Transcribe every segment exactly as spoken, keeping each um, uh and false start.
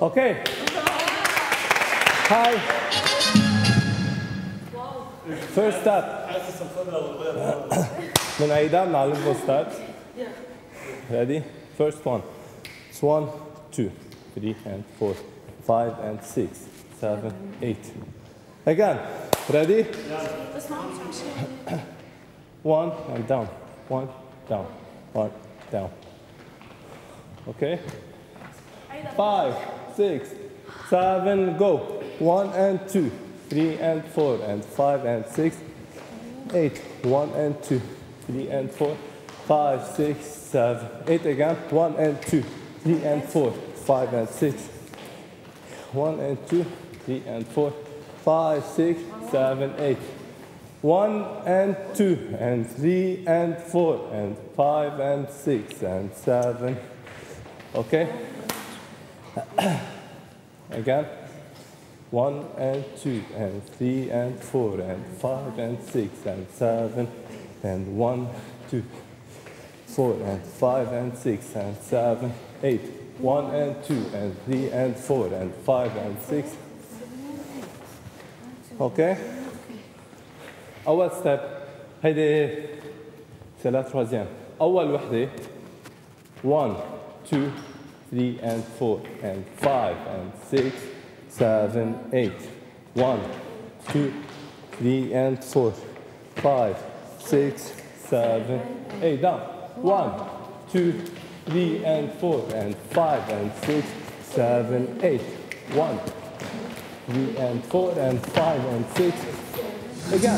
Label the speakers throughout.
Speaker 1: Okay. Hi. First step. بنعيدها بنعلمكم steps. Ready? First one. It's one, two, three, and four, five, and six, seven, eight. Again. Ready? One and down. One, down. One, down. Okay? Five, six, seven, go. One and two, three and four, and five and six, eight. One and two, three and four, five, six, seven, eight again. One and two, three and four, five and six. One and two, three and four, five, six, seven, eight. One and two, and three and four, and five and six, and seven. Okay? Again. One and two, and three and four, and five and six, and seven, and one, two, four, and five and six, and seven, eight. One and two, and three and four, and five and six. Okay? أول step هيدي c'est la troisième. أول وحدة one, two, three, and four, and five, and six, seven, eight. One, two, three, and four, five, six, seven, eight. Down. One, two, three, and four, and five, and six, seven, eight. One, three, and four, and five, and six. Again.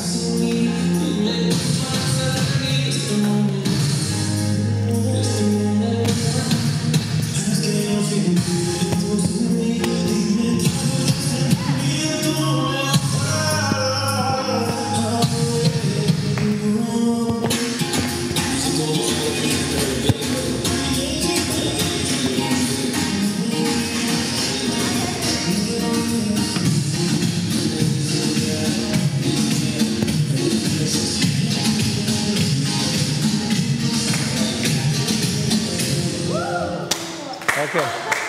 Speaker 1: Okay.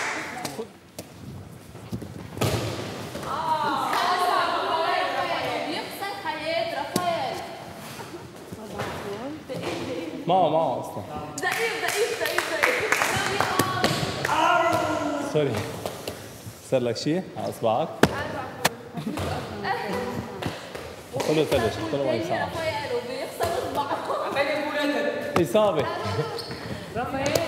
Speaker 1: ما ما اصلا
Speaker 2: دقيق دقيق دقيق دقيق
Speaker 1: سوري صار لك شيء على اصبعك؟ حط له ثلج حط له مي ساقعة
Speaker 2: رافائيل وبيخسر اصبعه
Speaker 1: اصابة